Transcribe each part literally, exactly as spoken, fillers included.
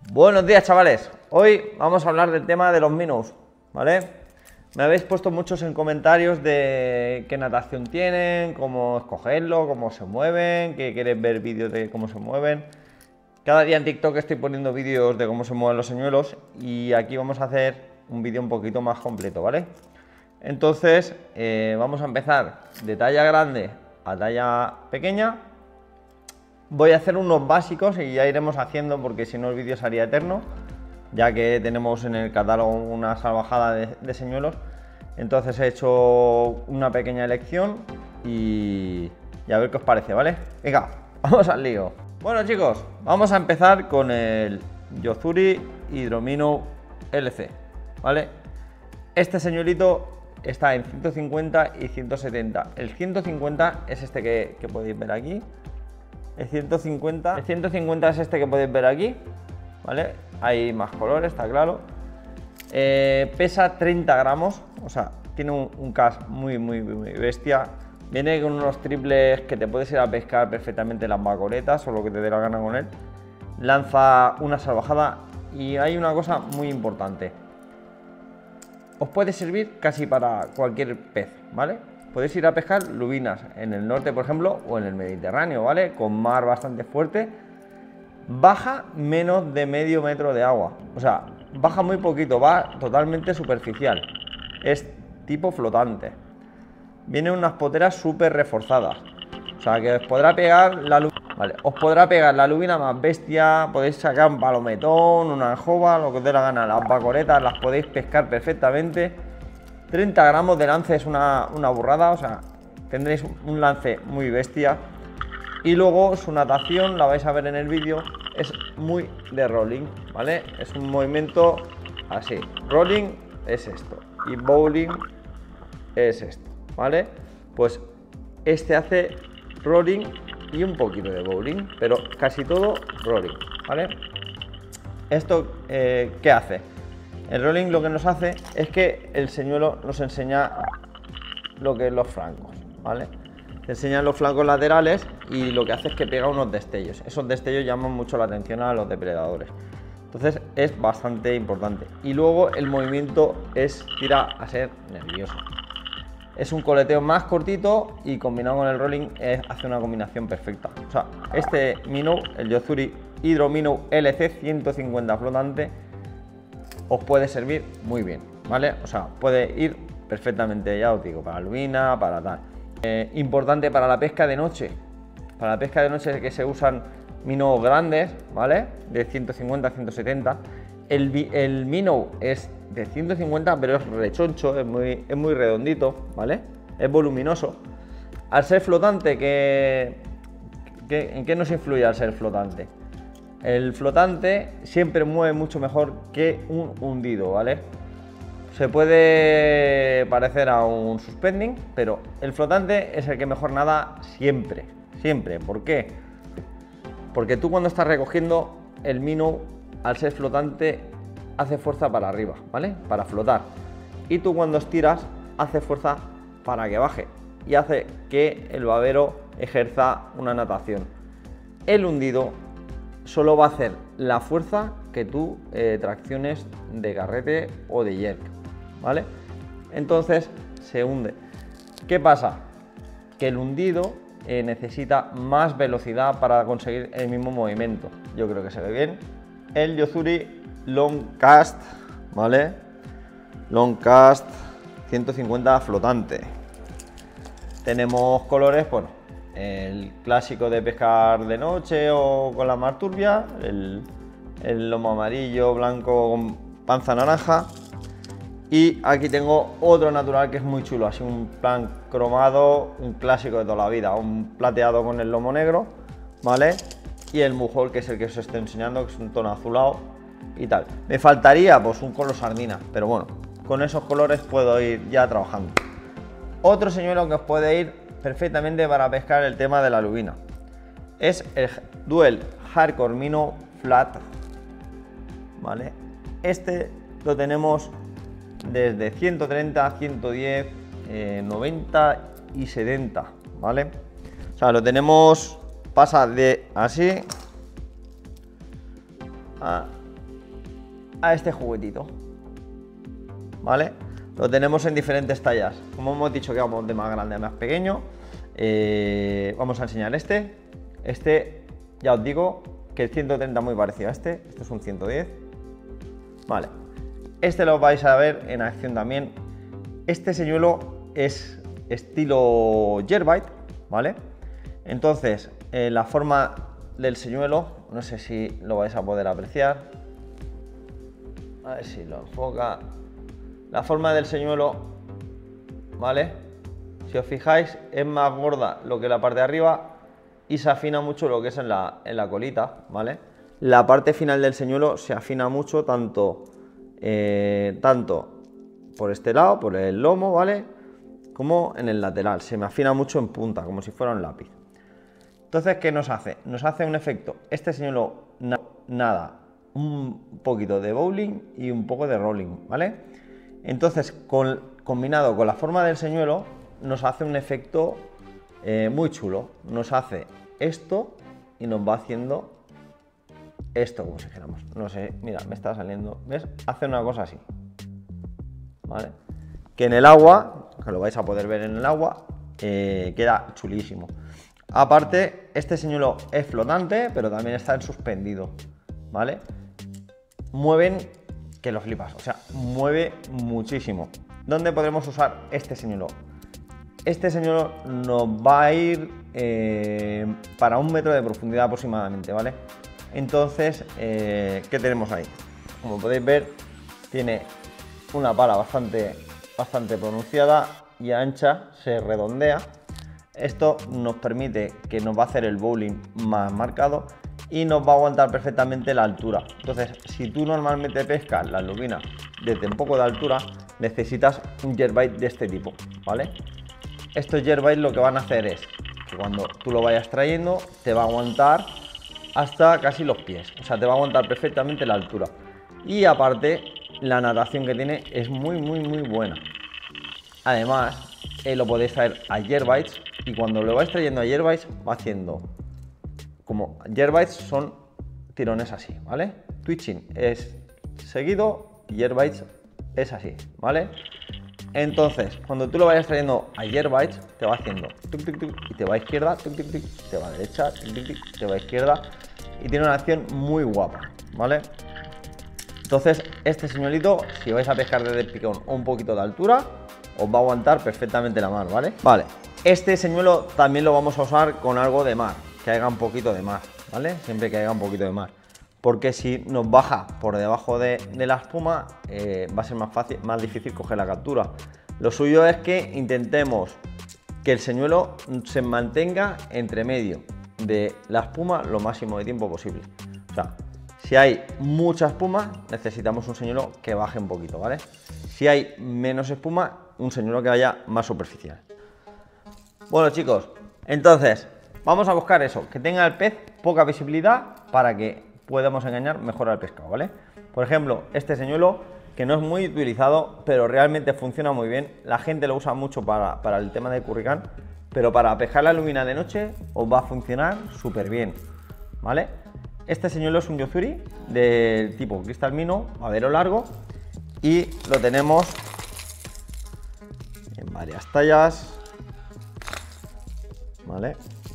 Buenos días, chavales. Hoy vamos a hablar del tema de los minnows, ¿vale? Me habéis puesto muchos en comentarios de qué natación tienen, cómo escogerlo, cómo se mueven, que queréis ver vídeos de cómo se mueven. Cada día en TikTok estoy poniendo vídeos de cómo se mueven los señuelos y aquí vamos a hacer un vídeo un poquito más completo, ¿vale? Entonces, eh, vamos a empezar de talla grande a talla pequeña. Voy a hacer unos básicos y ya iremos haciendo, porque si no el vídeo sería eterno, ya que tenemos en el catálogo una salvajada de, de señuelos. Entonces he hecho una pequeña elección y, y a ver qué os parece, ¿vale? Venga, vamos al lío. Bueno, chicos, vamos a empezar con el Yo-Zuri Hydro Minnow L C, ¿vale? Este señuelito está en ciento cincuenta y ciento setenta. El ciento cincuenta es este que, que podéis ver aquí. El ciento cincuenta, el ciento cincuenta es este que podéis ver aquí, ¿vale? Hay más colores, está claro. Eh, pesa treinta gramos, o sea, tiene un, un cast muy, muy, muy bestia. Viene con unos triples que te puedes ir a pescar perfectamente las bacoretas o lo que te dé la gana con él. Lanza una salvajada y hay una cosa muy importante. Os puede servir casi para cualquier pez, ¿vale? Podéis ir a pescar lubinas en el norte, por ejemplo, o en el Mediterráneo, ¿vale? Con mar bastante fuerte. Baja menos de medio metro de agua. O sea, baja muy poquito, va totalmente superficial. Es tipo flotante. Vienen unas poteras súper reforzadas. O sea, que os podrá pegar la lubina. Vale, os podrá pegar la lubina más bestia. Podéis sacar un palometón, una anjova, lo que os dé la gana. Las bacoretas las podéis pescar perfectamente. treinta gramos de lance es una, una burrada, o sea, tendréis un lance muy bestia. Y luego su natación, la vais a ver en el vídeo, es muy de rolling, ¿vale? Es un movimiento así. Rolling es esto y bowling es esto, ¿vale? Pues este hace rolling y un poquito de bowling, pero casi todo rolling, ¿vale? ¿Esto eh, qué hace? El rolling lo que nos hace es que el señuelo nos enseña lo que es los flancos, ¿vale? Te enseña los flancos laterales y lo que hace es que pega unos destellos. Esos destellos llaman mucho la atención a los depredadores. Entonces es bastante importante. Y luego el movimiento es tira a ser nervioso. Es un coleteo más cortito y combinado con el rolling es, hace una combinación perfecta. O sea, este minnow, el Yo-Zuri Hydro Minnow L C ciento cincuenta flotante, os puede servir muy bien, ¿vale? O sea, puede ir perfectamente, ya os digo, para lubina, para tal. Eh, importante para la pesca de noche. Para la pesca de noche que se usan minnows grandes, ¿vale? De ciento cincuenta a ciento setenta. El, el minnow es de ciento cincuenta, pero es rechoncho, es muy, es muy redondito, ¿vale? Es voluminoso. Al ser flotante, ¿qué, qué, ¿en qué nos influye al ser flotante? El flotante siempre mueve mucho mejor que un hundido, ¿vale? Se puede parecer a un suspending, pero el flotante es el que mejor nada siempre, siempre. ¿Por qué? Porque tú cuando estás recogiendo el minnow, al ser flotante, hace fuerza para arriba, ¿vale? Para flotar. Y tú cuando estiras, hace fuerza para que baje y hace que el babero ejerza una natación. El hundido solo va a hacer la fuerza que tú eh, tracciones de carrete o de jerk, ¿vale? Entonces se hunde. ¿Qué pasa? Que el hundido eh, necesita más velocidad para conseguir el mismo movimiento. Yo creo que se ve bien. El Yo-Zuri Long Cast, ¿vale? Long Cast ciento cincuenta flotante. Tenemos colores, bueno, el clásico de pescar de noche o con la mar turbia, el, el lomo amarillo, blanco con panza naranja. Y aquí tengo otro natural que es muy chulo, así un plan cromado, un clásico de toda la vida, un plateado con el lomo negro, ¿vale? Y el mujol, que es el que os estoy enseñando, que es un tono azulado y tal. Me faltaría pues un color sardina, pero bueno, con esos colores puedo ir ya trabajando. Otro señuelo que os puede ir perfectamente para pescar el tema de la lubina es el Duel Hardcore Minnow Flat, ¿vale? Este lo tenemos desde ciento treinta, ciento diez, eh, noventa y setenta, ¿vale? O sea, lo tenemos, pasa de así a a este juguetito, ¿vale? Lo tenemos en diferentes tallas. Como hemos dicho que vamos de más grande a más pequeño, eh, vamos a enseñar este. Este, ya os digo que el ciento treinta es muy parecido a este. Este es un ciento diez. Vale. Este lo vais a ver en acción también. Este señuelo es estilo Yerbite, ¿vale? Entonces, eh, la forma del señuelo, no sé si lo vais a poder apreciar. A ver si lo enfoca. La forma del señuelo, ¿vale? Si os fijáis, es más gorda lo que la parte de arriba y se afina mucho lo que es en la, en la colita, ¿vale? La parte final del señuelo se afina mucho tanto, eh, tanto por este lado, por el lomo, ¿vale? Como en el lateral. Se me afina mucho en punta, como si fuera un lápiz. Entonces, ¿qué nos hace? Nos hace un efecto. Este señuelo, na nada, un poquito de bowling y un poco de rolling, ¿vale? Entonces, con, combinado con la forma del señuelo, nos hace un efecto eh, muy chulo. Nos hace esto y nos va haciendo esto, como si dijéramos. No sé, mira, me está saliendo. ¿Ves? Hace una cosa así, ¿vale? Que en el agua, que lo vais a poder ver en el agua, eh, queda chulísimo. Aparte, este señuelo es flotante, pero también está en suspendido, ¿vale? Mueven que lo flipas, o sea, mueve muchísimo. ¿Dónde podremos usar este señuelo? Este señuelo nos va a ir eh, para un metro de profundidad aproximadamente, ¿vale? Entonces, eh, ¿qué tenemos ahí? Como podéis ver, tiene una pala bastante, bastante pronunciada y ancha, se redondea. Esto nos permite que nos va a hacer el bowling más marcado y nos va a aguantar perfectamente la altura. Entonces, si tú normalmente pescas la lubina desde un poco de altura, necesitas un Yerbite de este tipo, ¿vale? Estos Yerbite lo que van a hacer es que cuando tú lo vayas trayendo, te va a aguantar hasta casi los pies. O sea, te va a aguantar perfectamente la altura. Y aparte, la natación que tiene es muy, muy, muy buena. Además, eh, lo podéis traer a Yerbites y cuando lo vais trayendo a Yerbites va haciendo como Yerbites son tirones así, ¿vale? Twitching es seguido y Yerbites es así, ¿vale? Entonces, cuando tú lo vayas trayendo a Yerbites, te va haciendo tic, tic, tic, y te va a izquierda, tic, tic, tic, te va a derecha, tic, tic, tic, te va a izquierda y tiene una acción muy guapa, ¿vale? Entonces, este señuelito, si vais a pescar desde el picón o un poquito de altura, os va a aguantar perfectamente la mano, ¿vale? Vale, este señuelo también lo vamos a usar con algo de mar, que haga un poquito de mar, ¿vale? Siempre que haga un poquito de mar. Porque si nos baja por debajo de, de la espuma, eh, va a ser más fácil, más difícil coger la captura. Lo suyo es que intentemos que el señuelo se mantenga entre medio de la espuma lo máximo de tiempo posible. O sea, si hay mucha espuma, necesitamos un señuelo que baje un poquito, ¿vale? Si hay menos espuma, un señuelo que vaya más superficial. Bueno, chicos, entonces vamos a buscar eso, que tenga el pez poca visibilidad para que podamos engañar mejor al pescado, ¿vale? Por ejemplo, este señuelo, que no es muy utilizado, pero realmente funciona muy bien. La gente lo usa mucho para, para el tema de curricán, pero para pescar la lubina de noche os va a funcionar súper bien, ¿vale? Este señuelo es un Yo-Zuri del tipo cristal mino, madero largo, y lo tenemos en varias tallas, ¿vale?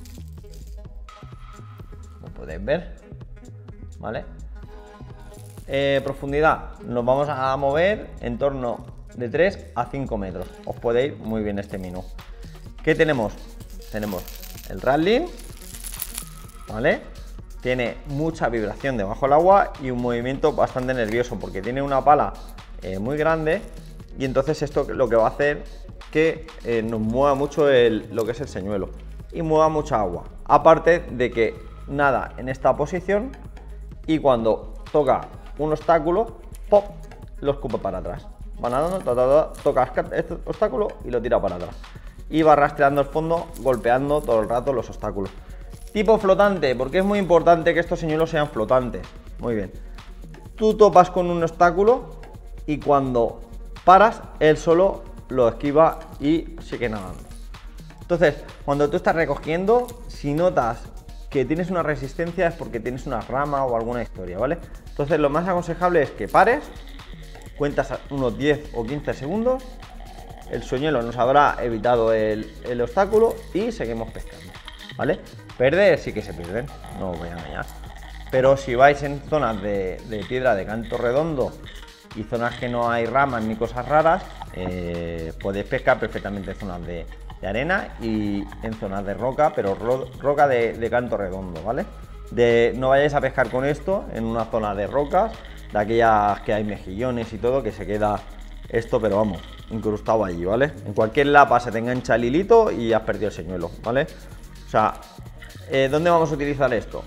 Como podéis ver, ¿vale? Eh, profundidad, nos vamos a mover en torno de tres a cinco metros. Os puede ir muy bien este mino. ¿Qué tenemos? Tenemos el rattling, ¿vale? Tiene mucha vibración debajo del agua y un movimiento bastante nervioso porque tiene una pala eh, muy grande y entonces esto lo que va a hacer que eh, nos mueva mucho el, lo que es el señuelo y mueva mucha agua. Aparte de que nada en esta posición y cuando toca un obstáculo, ¡pop!, lo escupe para atrás. Va nadando, ta, ta, ta, toca este obstáculo y lo tira para atrás. Y va rastreando el fondo, golpeando todo el rato los obstáculos. Tipo flotante, porque es muy importante que estos señuelos sean flotantes. Muy bien. Tú topas con un obstáculo y cuando paras, él solo lo esquiva y sigue nadando. Entonces, cuando tú estás recogiendo, si notas que tienes una resistencia es porque tienes una rama o alguna historia, ¿vale? Entonces lo más aconsejable es que pares, cuentas unos diez o quince segundos, el señuelo nos habrá evitado el, el obstáculo y seguimos pescando, ¿vale? Perder sí que se pierden, no os voy a engañar. Pero si vais en zonas de, de piedra de canto redondo y zonas que no hay ramas ni cosas raras, eh, podéis pescar perfectamente en zonas de, de arena y en zonas de roca, pero ro, roca de, de canto redondo, ¿vale? De, no vayáis a pescar con esto en una zona de rocas, de aquellas que hay mejillones y todo, que se queda esto, pero vamos, incrustado allí, ¿vale? En cualquier lapa se te engancha el hilito y has perdido el señuelo, ¿vale? O sea, eh, ¿dónde vamos a utilizar esto?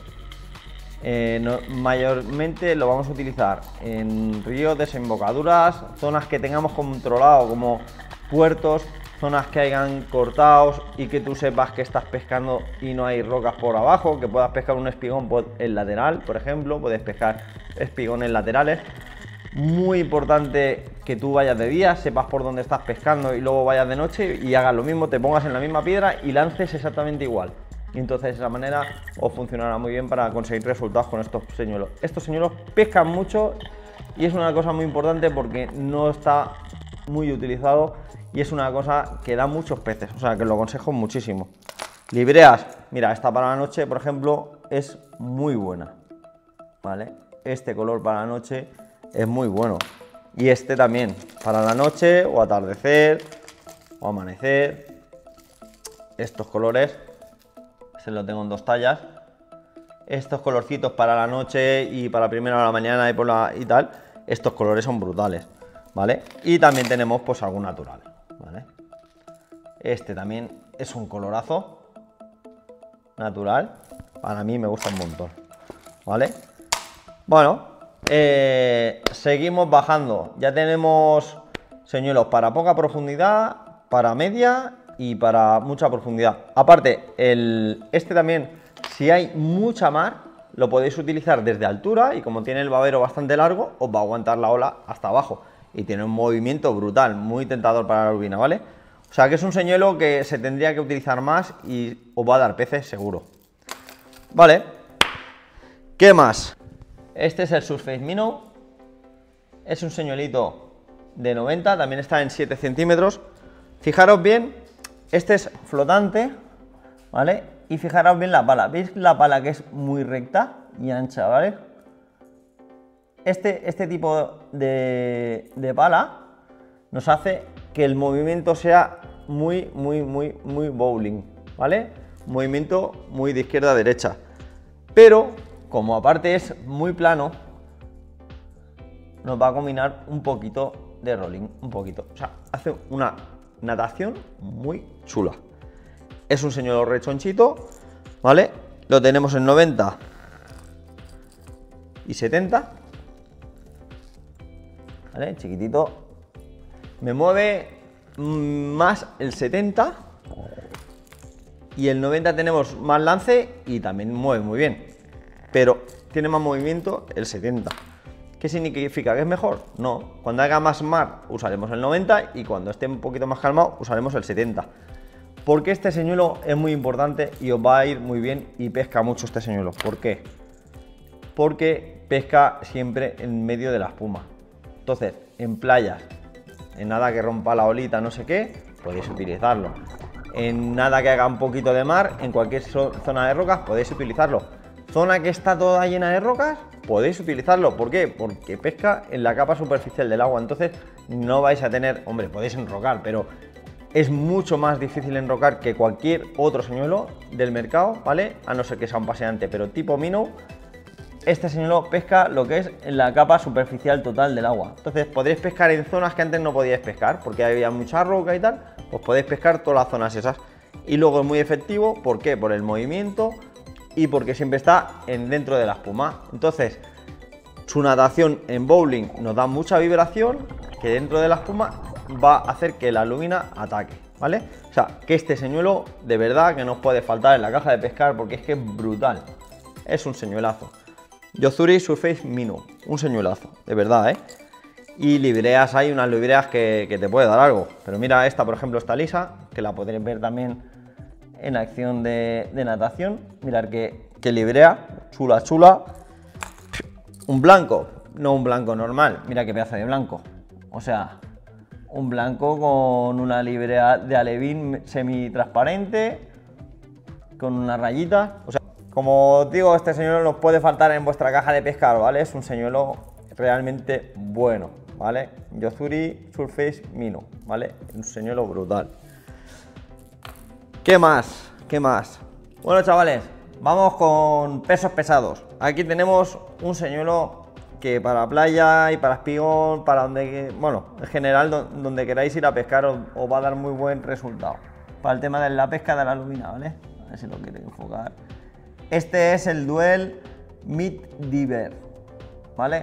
Eh, no, mayormente lo vamos a utilizar en ríos, desembocaduras, zonas que tengamos controlado como puertos, zonas que hayan cortados y que tú sepas que estás pescando y no hay rocas por abajo, que puedas pescar un espigón por el lateral, por ejemplo, puedes pescar espigones laterales. Muy importante que tú vayas de día, sepas por dónde estás pescando y luego vayas de noche y hagas lo mismo, te pongas en la misma piedra y lances exactamente igual. Y entonces de esa manera os funcionará muy bien para conseguir resultados con estos señuelos. Estos señuelos pescan mucho y es una cosa muy importante porque no está muy utilizado y es una cosa que da muchos peces, o sea que lo aconsejo muchísimo. Libreas, mira, esta para la noche, por ejemplo, es muy buena, ¿vale? Este color para la noche es muy bueno y este también, para la noche o atardecer o amanecer, estos colores. Se lo tengo en dos tallas. Estos colorcitos para la noche y para primera hora de la mañana y, por la, y tal, estos colores son brutales, ¿vale? Y también tenemos pues algún natural, ¿vale? Este también es un colorazo natural, para mí me gusta un montón, ¿vale? Bueno, eh, seguimos bajando. Ya tenemos señuelos para poca profundidad, para media y para mucha profundidad. Aparte, el, este también, si hay mucha mar, lo podéis utilizar desde altura y como tiene el babero bastante largo, os va a aguantar la ola hasta abajo y tiene un movimiento brutal, muy tentador para la lubina, ¿vale? O sea que es un señuelo que se tendría que utilizar más y os va a dar peces seguro. Vale, ¿qué más? Este es el Surface Minnow, es un señuelito de noventa, también está en siete centímetros. Fijaros bien. Este es flotante, ¿vale? Y fijaros bien la pala. ¿Veis la pala que es muy recta y ancha, ¿vale? Este, este tipo de, de pala nos hace que el movimiento sea muy, muy, muy, muy bowling, ¿vale? Movimiento muy de izquierda a derecha. Pero, como aparte es muy plano, nos va a combinar un poquito de rolling, un poquito. O sea, hace una natación muy chula. Es un señuelo rechonchito, ¿vale? Lo tenemos en noventa y setenta, ¿vale? Chiquitito. Me mueve más el setenta y el noventa tenemos más lance y también mueve muy bien, pero tiene más movimiento el setenta. ¿Qué significa? ¿Que es mejor? No. Cuando haga más mar usaremos el noventa y cuando esté un poquito más calmado usaremos el setenta. Porque este señuelo es muy importante y os va a ir muy bien y pesca mucho este señuelo. ¿Por qué? Porque pesca siempre en medio de la espuma. Entonces, en playas, en nada que rompa la olita, no sé qué, podéis utilizarlo. En nada que haga un poquito de mar, en cualquier zona de rocas, podéis utilizarlo. Zona que está toda llena de rocas, podéis utilizarlo. ¿Por qué? Porque pesca en la capa superficial del agua, entonces no vais a tener, hombre, podéis enrocar, pero es mucho más difícil enrocar que cualquier otro señuelo del mercado, ¿vale? A no ser que sea un paseante, pero tipo minnow, este señuelo pesca lo que es en la capa superficial total del agua. Entonces podréis pescar en zonas que antes no podíais pescar, porque había mucha roca y tal, pues podéis pescar todas las zonas esas. Y luego es muy efectivo, ¿por qué? Por el movimiento y porque siempre está en dentro de la espuma. Entonces, su natación en bowling nos da mucha vibración que dentro de la espuma va a hacer que la lubina ataque, ¿vale? O sea, que este señuelo de verdad que no os puede faltar en la caja de pescar porque es que es brutal. Es un señuelazo. Yo-Zuri Surface Minnow, un señuelazo, de verdad, ¿eh? Y libreas, hay unas libreas que, que te puede dar algo. Pero mira, esta por ejemplo está lisa, que la podréis ver también en acción de, de natación. Mirad que, que librea, chula, chula. Un blanco, no un blanco normal, mira qué pedazo de blanco. O sea, un blanco con una librea de alevín semi-transparente, con una rayita. O sea, como os digo, este señuelo nos puede faltar en vuestra caja de pescar, ¿vale? Es un señuelo realmente bueno, ¿vale? Yo-Zuri Surface Minnow, ¿vale? Un señuelo brutal. ¿Qué más? ¿Qué más? Bueno, chavales, vamos con pesos pesados. Aquí tenemos un señuelo que para playa y para espigón, para donde, bueno, en general donde queráis ir a pescar os, os va a dar muy buen resultado. Para el tema de la pesca de la lubina, ¿vale? A ver si lo quiero enfocar. Este es el Duel Meat Diver, ¿vale?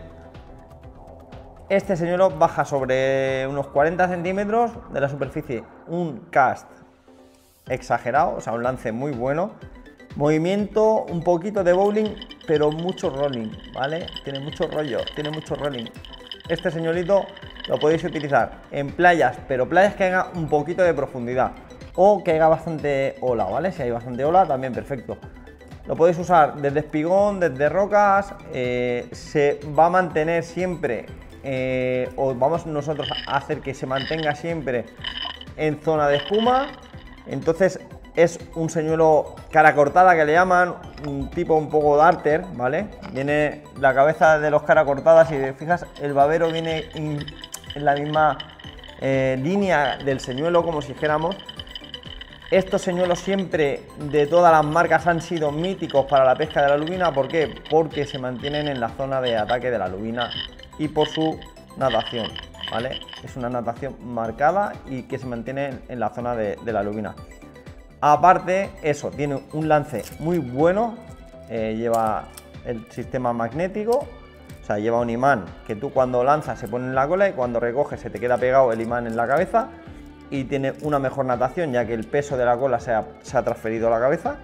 Este señuelo baja sobre unos cuarenta centímetros de la superficie, un cast exagerado, o sea, un lance muy bueno. Movimiento, un poquito de bowling, pero mucho rolling, ¿vale? Tiene mucho rollo, tiene mucho rolling. Este señuelito lo podéis utilizar en playas, pero playas que haga un poquito de profundidad o que haga bastante ola, ¿vale? Si hay bastante ola, también perfecto. Lo podéis usar desde espigón, desde rocas, eh, se va a mantener siempre, eh, o vamos nosotros a hacer que se mantenga siempre en zona de espuma. Entonces es un señuelo cara cortada que le llaman, un tipo un poco darter, ¿vale? Viene la cabeza de los cara cortadas, si te fijas, el babero viene en, en la misma eh, línea del señuelo, como si dijéramos. Estos señuelos siempre de todas las marcas han sido míticos para la pesca de la lubina. ¿Por qué? Porque se mantienen en la zona de ataque de la lubina y por su natación, ¿vale? Es una natación marcada y que se mantiene en la zona de, de la lubina. Aparte, eso, tiene un lance muy bueno, eh, lleva el sistema magnético, o sea, lleva un imán que tú cuando lanzas se pone en la cola y cuando recoges se te queda pegado el imán en la cabeza, y tiene una mejor natación ya que el peso de la cola se ha, se ha transferido a la cabeza.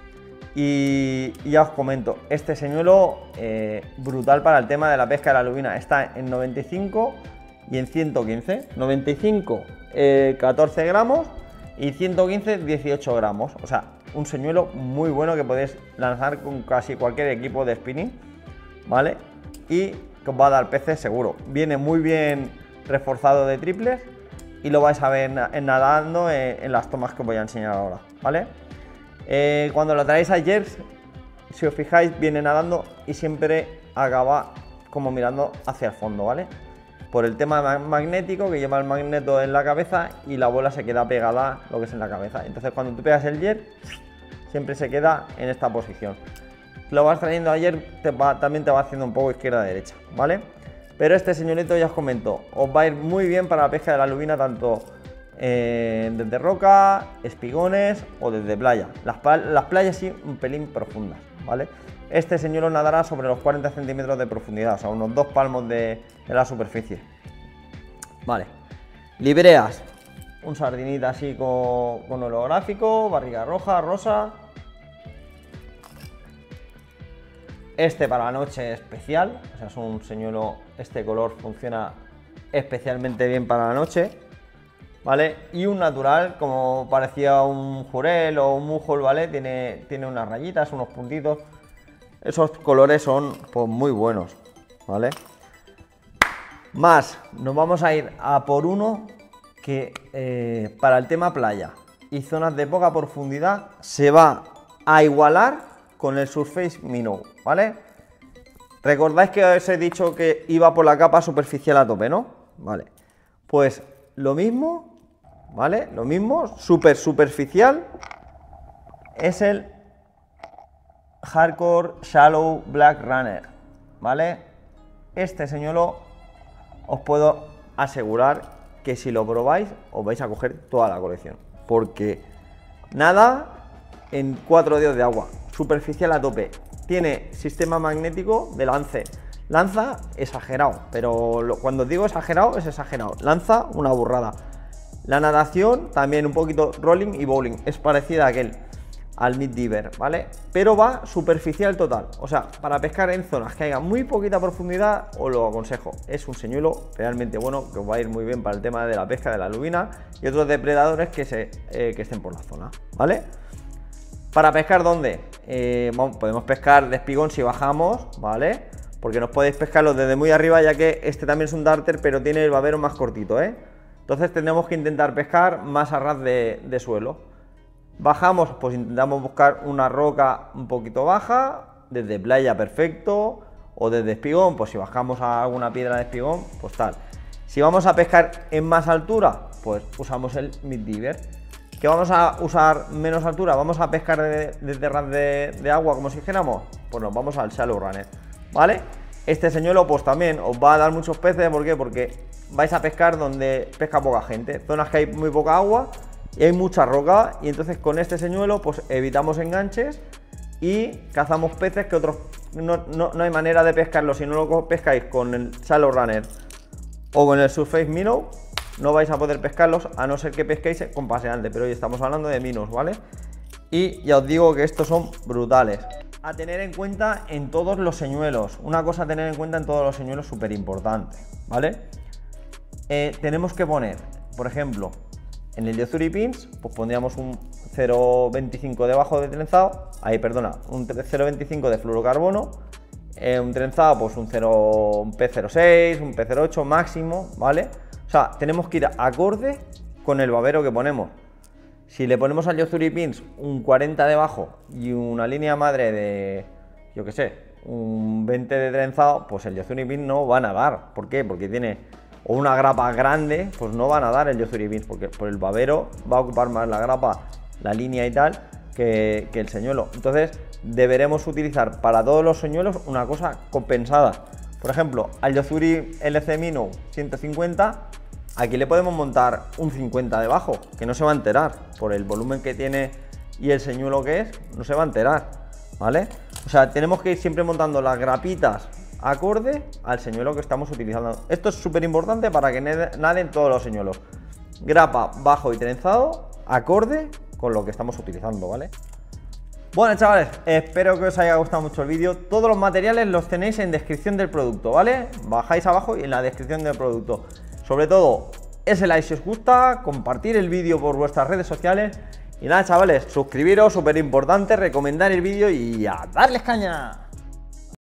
Y, y ya os comento, este señuelo eh, brutal para el tema de la pesca de la lubina, está en noventa y cinco y en ciento quince, noventa y cinco eh, catorce gramos y ciento quince dieciocho gramos, o sea, un señuelo muy bueno que podéis lanzar con casi cualquier equipo de spinning, ¿vale? Y que os va a dar peces seguro. Viene muy bien reforzado de triples y lo vais a ver nadando en, en las tomas que os voy a enseñar ahora, ¿vale? Eh, cuando lo traéis a Jerks, si os fijáis, viene nadando y siempre acaba como mirando hacia el fondo, ¿vale? Por el tema magnético que lleva el magneto en la cabeza y la bola se queda pegada lo que es en la cabeza. Entonces cuando tú pegas el jerk, siempre se queda en esta posición. Lo vas trayendo a jerk, te va, también te va haciendo un poco izquierda-derecha, ¿vale? Pero este señorito ya os comento, os va a ir muy bien para la pesca de la lubina, tanto eh, desde roca, espigones o desde playa. Las, las playas sí un pelín profundas, ¿vale? Este señuelo nadará sobre los cuarenta centímetros de profundidad, o sea, unos dos palmos de, de la superficie. Vale. Libreas. Un sardinita así con, con holográfico, barriga roja, rosa. Este para la noche especial, o sea, es un señuelo, este color funciona especialmente bien para la noche, ¿vale? Y un natural, como parecía un jurel o un mujol, ¿vale? Tiene, tiene unas rayitas, unos puntitos. Esos colores son pues muy buenos, ¿vale? Más, nos vamos a ir a por uno que eh, para el tema playa y zonas de poca profundidad se va a igualar con el Surface Minnow, ¿vale? ¿Recordáis que os he dicho que iba por la capa superficial a tope, no? Vale, pues lo mismo, ¿vale? Lo mismo, super superficial, es el Hardcore Shallow Black Runner, ¿vale? Este señuelo os puedo asegurar que si lo probáis os vais a coger toda la colección, porque nada en cuatro dedos de agua, superficial a tope, tiene sistema magnético de lance, lanza exagerado, pero lo, cuando os digo exagerado es exagerado, lanza una burrada. La natación también un poquito rolling y bowling, es parecida a aquel, al Meat Diver, ¿vale? Pero va superficial total, o sea, para pescar en zonas que haya muy poquita profundidad os lo aconsejo. Es un señuelo realmente bueno que os va a ir muy bien para el tema de la pesca de la lubina y otros depredadores que, se, eh, que estén por la zona, ¿vale? Para pescar, ¿dónde? Eh, bueno, podemos pescar de espigón si bajamos, ¿vale? porque no podéis pescarlo desde muy arriba, ya que este también es un darter, pero tiene el babero más cortito, ¿eh? Entonces tenemos que intentar pescar más a ras de, de suelo. Bajamos, pues intentamos buscar una roca un poquito baja, desde playa perfecto, o desde espigón, pues si bajamos a alguna piedra de espigón, pues tal. Si vamos a pescar en más altura, pues usamos el mid-diver. ¿Que vamos a usar menos altura? ¿Vamos a pescar desde de, de ras de, de agua como si dijéramos? Pues nos vamos al shallow runner, ¿vale? Este señuelo pues también os va a dar muchos peces, ¿por qué? Porque vais a pescar donde pesca poca gente, zonas que hay muy poca agua y hay mucha roca, y entonces con este señuelo pues evitamos enganches y cazamos peces que otros no, no, no hay manera de pescarlos. Si no lo pescáis con el shallow runner o con el surface minnow, no vais a poder pescarlos, a no ser que pesquéis con paseante, pero hoy estamos hablando de minnows, ¿vale? Y ya os digo que estos son brutales. A tener en cuenta en todos los señuelos, una cosa a tener en cuenta en todos los señuelos súper importante, ¿vale? Eh, tenemos que poner, por ejemplo, en el Yo-Zuri Pins, pues pondríamos un cero coma veinticinco debajo de trenzado, ahí perdona, un cero coma veinticinco de fluorocarbono, eh, un trenzado pues un, cero, un P cero seis, un P cero ocho máximo, ¿vale? O sea, tenemos que ir acorde con el babero que ponemos. Si le ponemos al Yo-Zuri Pins un cuarenta debajo y una línea madre de, yo qué sé, un veinte de trenzado, pues el Yo-Zuri Pins no va a nadar. ¿Por qué? Porque tiene o una grapa grande, pues no va a nadar el Yo-Zuri Pins, porque por el babero va a ocupar más la grapa, la línea y tal, que, que el señuelo. Entonces deberemos utilizar para todos los señuelos una cosa compensada. Por ejemplo, al Yo-Zuri L C Minnow ciento cincuenta, aquí le podemos montar un cincuenta debajo, que no se va a enterar, por el volumen que tiene y el señuelo que es, no se va a enterar, ¿vale? O sea, tenemos que ir siempre montando las grapitas acorde al señuelo que estamos utilizando. Esto es súper importante para que naden todos los señuelos. Grapa bajo y trenzado, acorde con lo que estamos utilizando, ¿vale? Bueno, chavales, espero que os haya gustado mucho el vídeo. Todos los materiales los tenéis en descripción del producto, ¿vale? Bajáis abajo y en la descripción del producto. Sobre todo, ese like si os gusta, compartir el vídeo por vuestras redes sociales. Y nada, chavales, suscribiros, súper importante, recomendar el vídeo y a darles caña.